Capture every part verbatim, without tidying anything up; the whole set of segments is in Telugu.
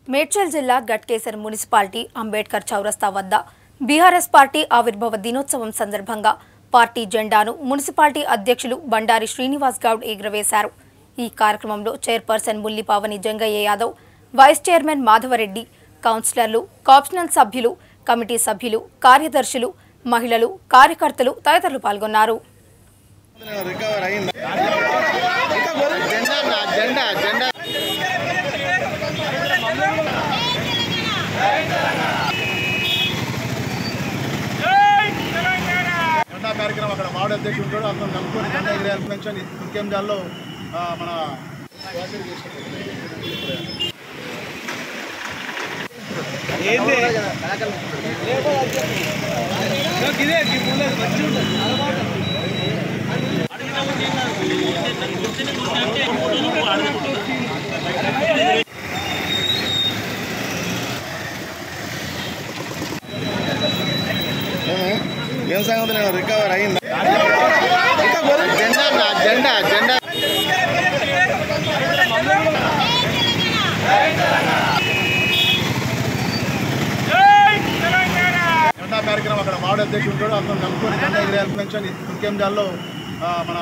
మేడ్చల్ జిల్లా గట్కేసర్ మున్సిపాలిటీ అంబేద్కర్ చౌరస్తా వద్ద బీఆర్ఎస్ పార్టీ ఆవిర్భావ దినోత్సవం సందర్భంగా పార్టీ జెండాను మున్సిపాలిటీ అధ్యక్షులు బండారి శ్రీనివాస్ గౌడ్ ఎగురవేశారు। ఈ కార్యక్రమంలో chairperson Mullipavani Jangaiah Yadav, vice chairman Madhavareddy, కౌన్సిలర్లు, కాప్షనల్ సభ్యులు, కమిటీ సభ్యులు, కార్యదర్శులు, మహిళలు, కార్యకర్తలు తదితరులు పాల్గొన్నారు। కార్యక్రమం అక్కడ వార్డు అధ్యక్షుడు ఉంటాడు, అతను నమ్ముకొని జెండా ఎగిరేయాలని పెన్షన్ ముఖ్యం జాల్లో మన ఏం సంగతి నేను రికవర్ అయిందా జెండా జెండా జెండా జెండా కార్యక్రమం అక్కడ వార్డు అధ్యక్షుడు ఉంటాడు, అతను నమ్ముకొని జెండా ఎగిరేయాలని పెన్షన్ ముఖ్యం జాల్లో మన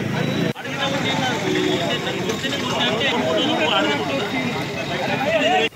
ఇదే